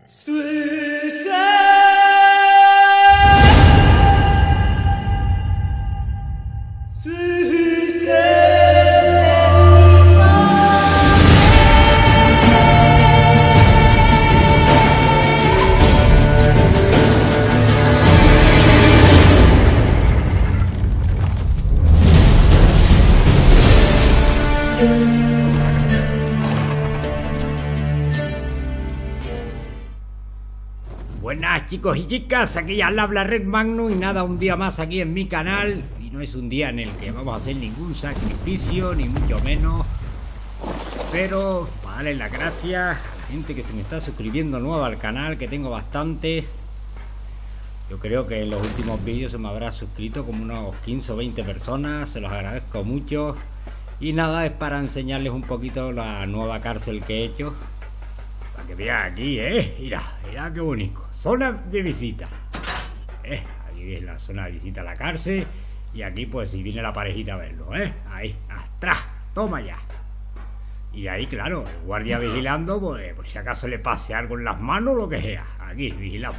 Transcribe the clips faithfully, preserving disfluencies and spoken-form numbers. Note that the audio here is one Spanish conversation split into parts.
Buenas chicos y chicas, aquí al habla Red Magnum y nada, un día más aquí en mi canal. Y no es un día en el que vamos a hacer ningún sacrificio, ni mucho menos. Pero para darle las gracias a la gente que se me está suscribiendo nueva al canal, que tengo bastantes. Yo creo que en los últimos vídeos se me habrá suscrito como unos quince o veinte personas, se los agradezco mucho. Y nada, es para enseñarles un poquito la nueva cárcel que he hecho. Para que vean aquí, eh, mira, mira qué bonito. Zona de visita, eh, aquí es la zona de visita a la cárcel. Y aquí pues si viene la parejita a verlo, eh, ahí, atrás, toma ya. Y ahí claro, el guardia vigilando, pues por si acaso le pase algo en las manos, lo que sea, aquí vigilando.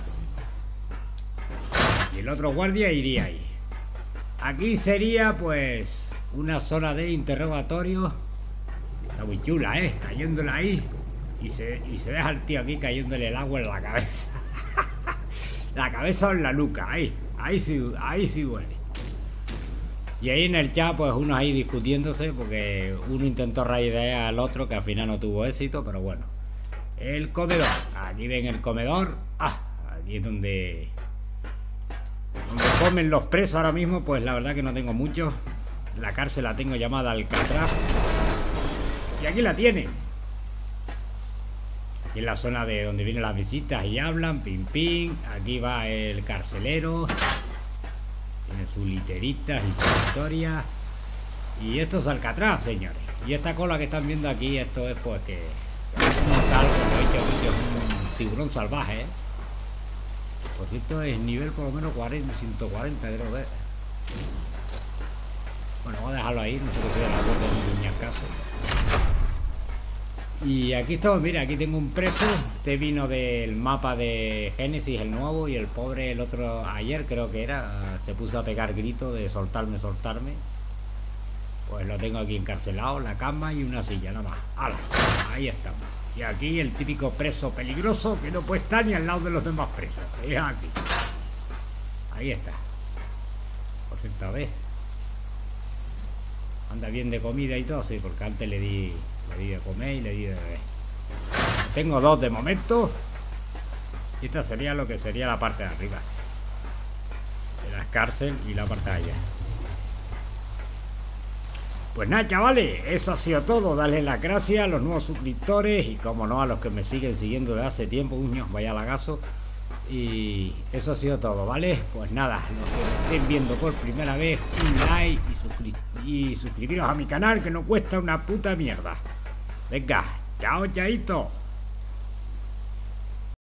Y el otro guardia iría ahí. Aquí sería pues una zona de interrogatorio. Está muy chula, eh, cayéndole ahí. Y se, y se deja al tío aquí cayéndole el agua en la cabeza. La cabeza o en la nuca, ahí, ahí sí, ahí sí duele. Y ahí en el chat, pues unos ahí discutiéndose, porque uno intentó raidear al otro, que al final no tuvo éxito, pero bueno. El comedor, aquí ven el comedor. Ah, aquí es donde, donde comen los presos ahora mismo, pues la verdad que no tengo mucho. La cárcel la tengo llamada Alcatraz. Y aquí la tienen. Aquí en la zona de donde vienen las visitas y hablan, pim pim. Aquí va el carcelero. Tiene sus literitas y sus historias. Y esto es Alcatraz, señores. Y esta cola que están viendo aquí, esto es pues que es un tal, como he dicho, es un tiburón salvaje, ¿eh? Por cierto, es nivel por lo menos cuarenta, ciento cuarenta, creo que es. Bueno, voy a dejarlo ahí, no sé qué sea la voz de mi caso. Y aquí estamos, mira, aquí tengo un preso. Este vino del mapa de Génesis, el nuevo. Y el pobre, el otro, ayer creo que era, se puso a pegar gritos de soltarme, soltarme. Pues lo tengo aquí encarcelado, la cama y una silla, nada más. ¡Hala! Ahí estamos. Y aquí el típico preso peligroso que no puede estar ni al lado de los demás presos. Es aquí. Ahí está. Por cierto, a ver. Anda bien de comida y todo, sí, porque antes le di... Le di de comer y le di de beber. Tengo dos de momento. Y esta sería lo que sería la parte de arriba de la cárcel y la parte de allá. Pues nada, chavales, eso ha sido todo. Darles las gracias a los nuevos suscriptores y como no a los que me siguen siguiendo desde hace tiempo. Uño, vaya lagazo. Y eso ha sido todo, ¿vale? Pues nada, los que me estén viendo por primera vez, un like y, suscri y suscribiros a mi canal, que no cuesta una puta mierda. Venga, chao, chaito.